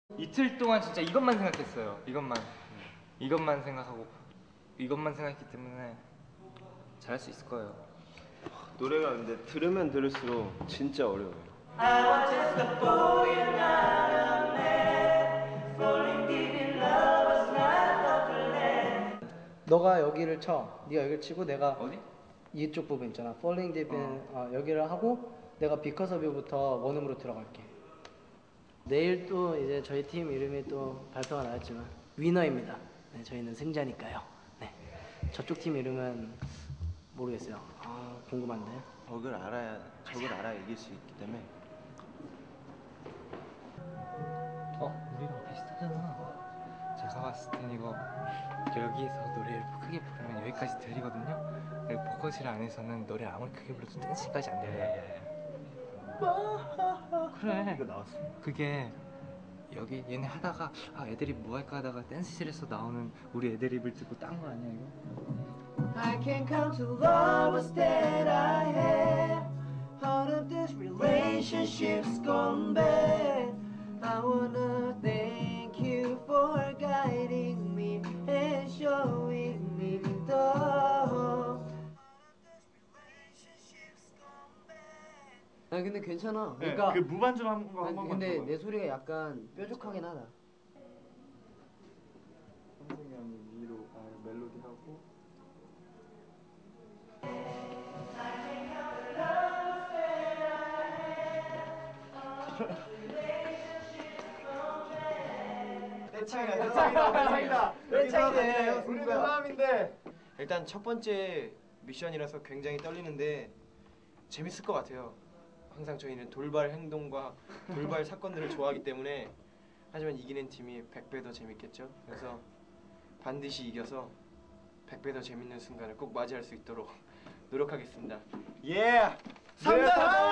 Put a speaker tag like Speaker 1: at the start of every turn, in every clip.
Speaker 1: 이틀 동안 진짜 이것만 생각했어요. 이것만 생각하고 이것만 생각했기 때문에 잘할 수 있을 거예요.
Speaker 2: 노래가 근데 들으면 들을수록 진짜 어려워요.
Speaker 3: 너가 여기를 쳐. 네가 여기를 치고 내가
Speaker 1: 어디?
Speaker 3: 이쪽 부분 있잖아. Falling Deep in 여기를 하고 내가 Because of You부터 원음으로 들어갈게. 내일 또 이제 저희 팀 이름이 또 발표가 나왔지만 위너입니다. 네, 저희는 승자니까요. 네, 저쪽 팀 이름은 모르겠어요. 궁금한데.
Speaker 2: 적을 알아야 이길 수 있기 때문에.
Speaker 1: 우리랑 비슷하잖아. 제가 봤을 땐 이거 여기에서 노래를 크게 부르면 여기까지 들리거든요. 그리고 보컬실 안에서는 노래 아무리 크게 불러도 댄스까지 안 들려요. 그래.
Speaker 2: 이거 나왔어.
Speaker 1: 그게 여기 얘네 하다가 애드립 뭐 할까 하다가 댄스실에서 나오는 우리 애드립을 듣고 딴 거 아니야 이거?
Speaker 4: I can't come to lovers that I had. All of this relationships gone bad. I wanna thank you for guiding me and showing me the.
Speaker 3: 아니 근데 괜찮아.
Speaker 5: 네,
Speaker 3: 그러니까
Speaker 5: 그 무반주로 한 번만.
Speaker 3: 근데 내 소리가 약간 뾰족하긴 하다.
Speaker 2: 선생이 형이 위로 멜로디 하고.
Speaker 5: 내 차이다. 우리는 사람인데.
Speaker 2: 일단 첫 번째 미션이라서 굉장히 떨리는데 재밌을 것 같아요. 항상 저희는 돌발 행동과 돌발 사건들을 좋아하기 때문에. 하지만 이기는 팀이 100배 더 재밌겠죠. 그래서 반드시 이겨서 100배 더 재밌는 순간을 꼭 맞이할 수 있도록 노력하겠습니다. 예! 3단!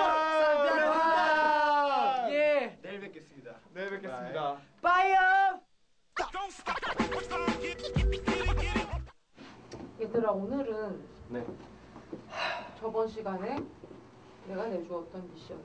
Speaker 3: 예.
Speaker 2: 내일 뵙겠습니다.
Speaker 5: 내일 뵙겠습니다.
Speaker 3: 파이어.
Speaker 6: 얘들아, 오늘은
Speaker 2: 네.
Speaker 6: 저번 시간에 내가 내주었던 미션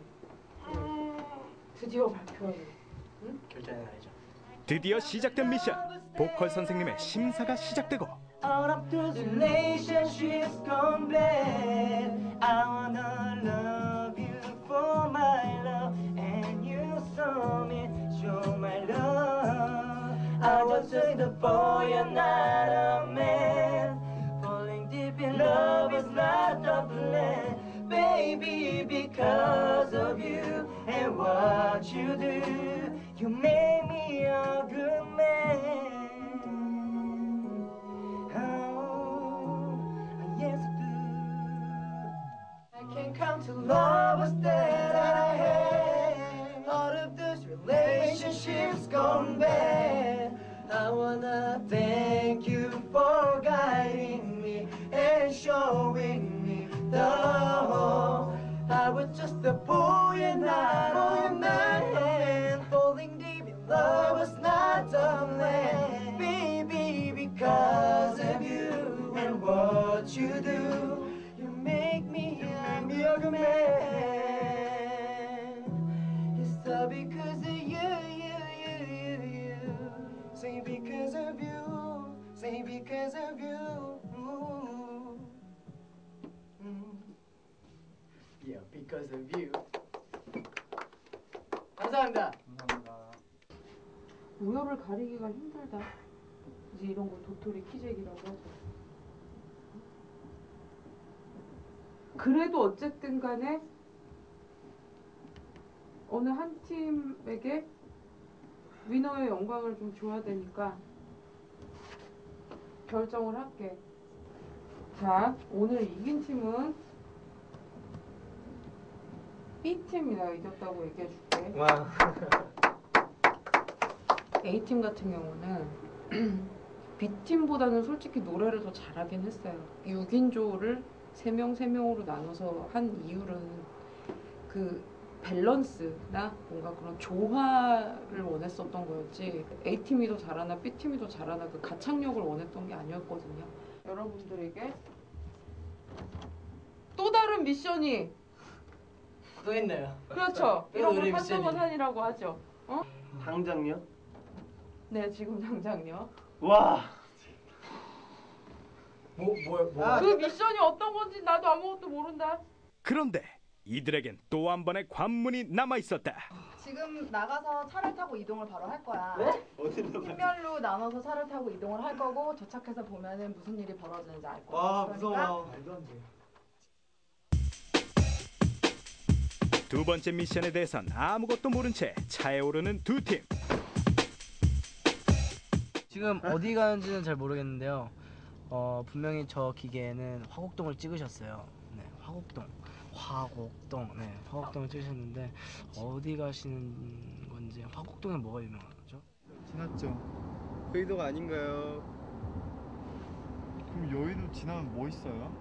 Speaker 6: 드디어 발표하는
Speaker 3: 결전의 날이죠.
Speaker 7: 드디어 시작된 미션. 보컬 선생님의 심사가 시작되고
Speaker 4: All of those relationships gone bad. I wanna love you for my love, and you saw me show my love. I was just a boy and not a man. Falling deep in love is not a plan, baby. Because of you and what you do, you made me a good man. I can't count to lovers that I had. All of those relationships gone bad. I wanna thank you for guiding me and showing me the whole. I was just a boy and not a man. Falling deep in love was not a plan, baby. Because of you and what you do, you make me a good man. It's all because of you. Say because of you. Say because of you.
Speaker 3: Yeah, because of you. 감사합니다.
Speaker 6: 우열을 가리기가 힘들다. 이제 이런 걸 도토리 키재기라고 하죠. 그래도 어쨌든 간에 어느 한 팀에게 위너의 영광을 좀 줘야 되니까 결정을 할게. 자, 오늘 이긴 팀은 B팀이 내가 이겼다고 얘기해줄게.
Speaker 1: 와.
Speaker 6: A팀 같은 경우는 B팀보다는 솔직히 노래를 더 잘하긴 했어요. 6인조를 3명으로 나눠서 한 이유는 그 밸런스나 뭔가 그런 조화를 원했었던 거였지, A팀이 더 잘하나 B팀이 더 잘하나 그 가창력을 원했던 게 아니었거든요. 여러분들에게 또 다른 미션이
Speaker 3: 또 했나요?
Speaker 6: 그렇죠.
Speaker 3: 또
Speaker 6: 이런
Speaker 3: 노래
Speaker 6: 걸
Speaker 3: 미션이.
Speaker 6: 판타고산이라고 하죠.
Speaker 2: 당장요?
Speaker 6: 네, 지금 당장요.
Speaker 5: 와.
Speaker 6: 그 미션이 어떤 건지 나도 아무것도 모른다.
Speaker 7: 그런데 이들에겐 또 한 번의 관문이 남아 있었다.
Speaker 8: 지금 나가서 차를 타고 이동을 바로 할 거야.
Speaker 5: 네?
Speaker 8: 팀별로 나눠서 차를 타고 이동을 할 거고 도착해서 보면은 무슨 일이 벌어지는지 알 거야.
Speaker 2: 와
Speaker 8: 그러니까
Speaker 2: 무서워.
Speaker 7: 두 번째 미션에 대해선 아무것도 모른 채 차에 오르는 두 팀.
Speaker 3: 지금 어디 가는지는 잘 모르겠는데요. 분명히 저 기계에는 화곡동을 찍으셨어요. 네, 화곡동을 찍으셨는데 어디 가시는 건지. 화곡동에 뭐가 유명하죠?
Speaker 5: 지났죠.
Speaker 2: 여의도가 아닌가요?
Speaker 5: 그럼 여의도 지나면 뭐 있어요?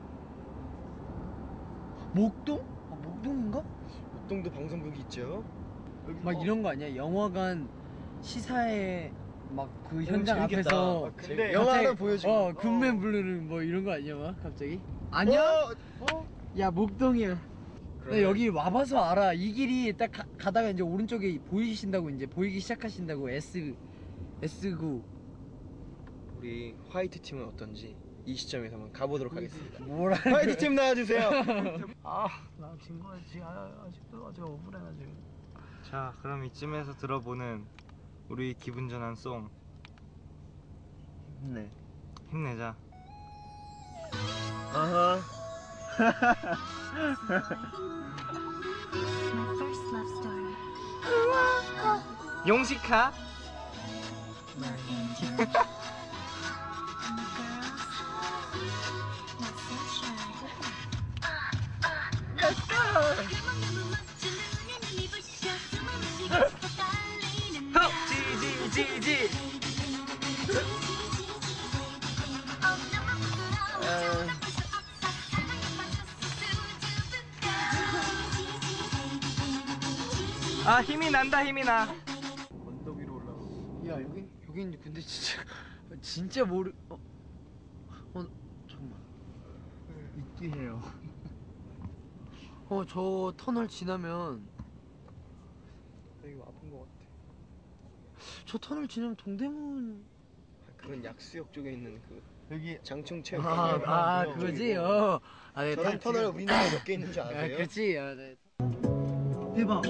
Speaker 3: 목동? 목동인가?
Speaker 2: 목동도 방송국이 있죠.
Speaker 3: 막 이런 거 아니야? 영화관 시사회 막 그 현장
Speaker 2: 재밌겠다.
Speaker 3: 앞에서
Speaker 2: 근데 영화 하나 보여주고.
Speaker 3: 굿맨 블루는 뭐 이런 거 아니야? 막 갑자기? 아니야? 야 목동이야. 나 여기 와봐서 알아. 이 길이 딱 가다가 이제 오른쪽에 보이기 시작하신다고. S9
Speaker 2: 우리 화이트 팀은 어떤지 이 시점에서 한번 가보도록 하겠습니다.
Speaker 3: 뭐라
Speaker 2: 화이트 팀 나와주세요.
Speaker 3: 나 진 거지. 아직도 억울해 지금.
Speaker 1: 자, 그럼 이쯤에서 들어보는 우리 기분 전환 송.
Speaker 2: 네.
Speaker 1: 힘내자.
Speaker 2: 아하.
Speaker 1: 용식아. 지지지지. 아, 힘이 난다, 힘이 나.
Speaker 2: 언덕 위로 올라가.
Speaker 3: 야 여긴 근데 진짜 잠깐만. 있긴 해요. 저 터널 지나면
Speaker 2: 이거 아픈 것 같아.
Speaker 3: 저 터널 지나면 동대문.
Speaker 2: 그건 약수역 쪽에 있는 그
Speaker 5: 여기
Speaker 2: 장충체육.
Speaker 3: 그거지. 네,
Speaker 2: 저런 터널 우리나라에 몇 개 있는 줄 아세요?
Speaker 3: 그렇지. 네. 대박.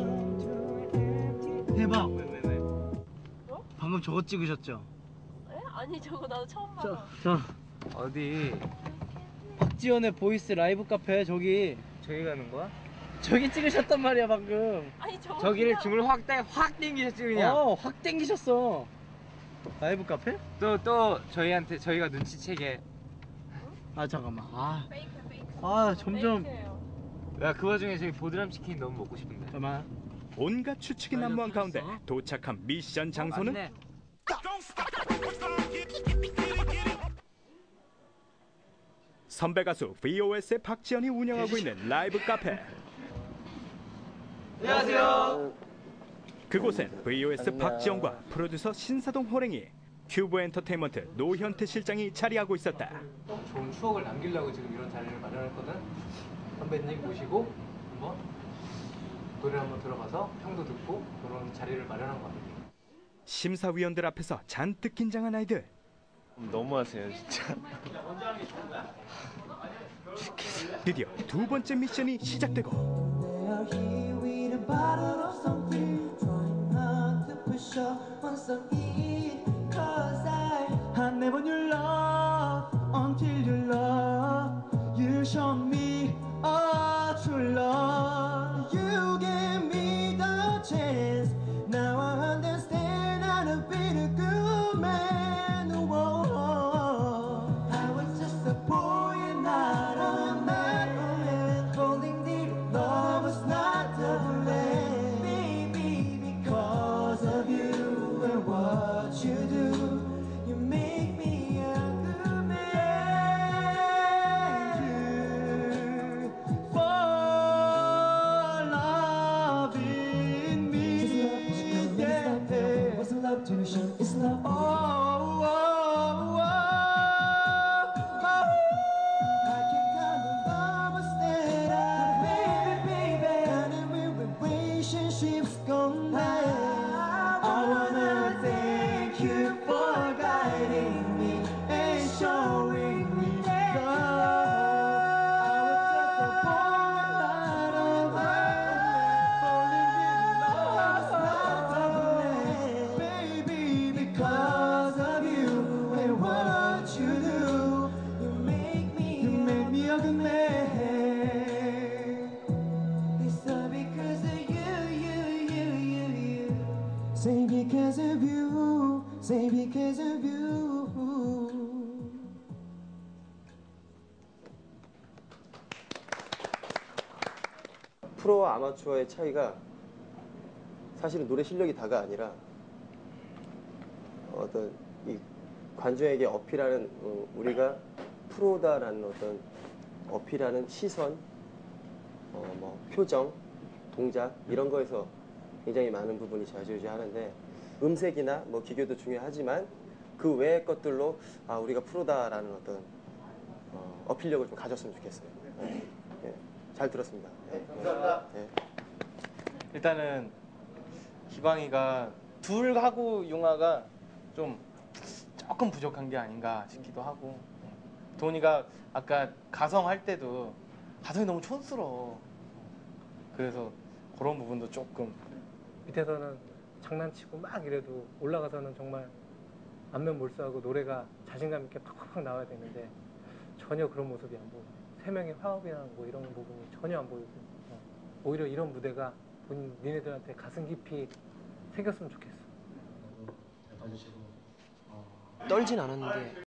Speaker 3: 방금 저거 찍으셨죠?
Speaker 9: 아니 저거 나도 처음 봐.
Speaker 1: 어디?
Speaker 3: 박지원의 보이스 라이브 카페 저기
Speaker 1: 가는 거야?
Speaker 3: 저기 찍으셨단 말이야 방금.
Speaker 9: 아니 저거
Speaker 1: 저기를
Speaker 9: 그냥-
Speaker 1: 줌을 확 땡기셨지 그냥.
Speaker 3: 확 땡기셨어. 라이브 카페?
Speaker 1: 또 저희가 눈치채게.
Speaker 3: 잠깐만.
Speaker 9: 페이크.
Speaker 3: 점점.
Speaker 9: 페이크예요.
Speaker 1: 야, 그 와중에 저기 보드람 치킨 너무 먹고 싶은데.
Speaker 3: 잠깐만.
Speaker 7: 온갖 추측이 난무한 가운데 도착한 미션 장소는
Speaker 3: 맞네.
Speaker 7: 선배 가수 VOS의 박지현이 운영하고 있는 라이브 카페.
Speaker 2: 안녕하세요.
Speaker 7: 그곳엔 VOS 박지현과 프로듀서 신사동 호랭이, 큐브 엔터테인먼트 노현태 실장이 자리하고 있었다.
Speaker 3: 좋은 추억을 남기려고 지금 이런 자리를 마련했거든. 선배님 모시고 한번 노래 한번 들어가서 평도 듣고 그런 자리를 마련한 거야.
Speaker 7: 심사위원들 앞에서 잔뜩 긴장한 아이들.
Speaker 2: 너무하세요 진짜.
Speaker 7: 드디어 두 번째 미션이 시작되고
Speaker 4: I never knew love until your love. You showed me a true love. You gave me the chance. Now I understand how to be the good man. Whoa. I was just a boy and not a man. Falling deep, love was not the plan. Maybe because of you and what you do. You make me a good man. You for loving me. Yeah. What's love to show? It's love. Oh, oh, oh, oh. I can count the lovers that I had, baby. Counting relationships gone by. I wanna thank you. of you, say because of you.
Speaker 2: 프로와 아마추어의 차이가 사실은 노래 실력이 다가 아니라 어떤 이 관중에게 어필하는 우리가 프로다라는 어떤 어필하는 시선, 뭐 표정, 동작 이런 거에서 굉장히 많은 부분이 좌지우지하는데 음색이나 뭐 기교도 중요하지만 그 외의 것들로 아 우리가 프로다라는 어떤 어필력을 좀 가졌으면 좋겠어요. 예, 잘 들었습니다. 감사합니다.
Speaker 10: 일단은 기광이가 둘하고 용화가 좀 조금 부족한 게 아닌가 싶기도 하고 도훈이가 아까 가성 할 때도 가성이 너무 촌스러워. 그래서 그런 부분도 조금
Speaker 11: 밑에서는 장난치고 막 이래도 올라가서는 정말 안면몰수하고 노래가 자신감 있게 팍팍팍 나와야 되는데 전혀 그런 모습이 안 보여요. 세 명의 화합이나 뭐 이런 부분이 전혀 안 보이고 오히려 이런 무대가 니네들한테 가슴 깊이 새겼으면 좋겠어.
Speaker 2: 떨진 않았는데